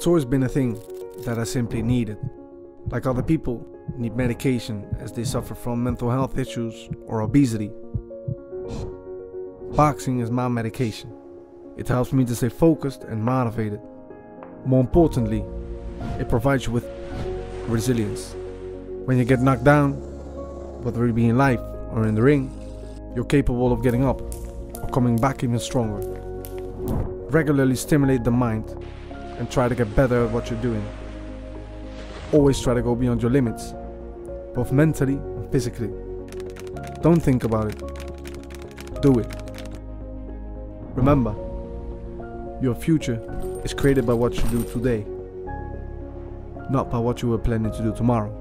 It's always been a thing that I simply needed. Like other people need medication as they suffer from mental health issues or obesity. Boxing is my medication. It helps me to stay focused and motivated. More importantly, it provides you with resilience. When you get knocked down, whether it be in life or in the ring, you're capable of getting up or coming back even stronger. Regularly stimulate the mind and try to get better at what you're doing. Always try to go beyond your limits, both mentally and physically. Don't think about it. Do it. Remember, your future is created by what you do today, not by what you were planning to do tomorrow.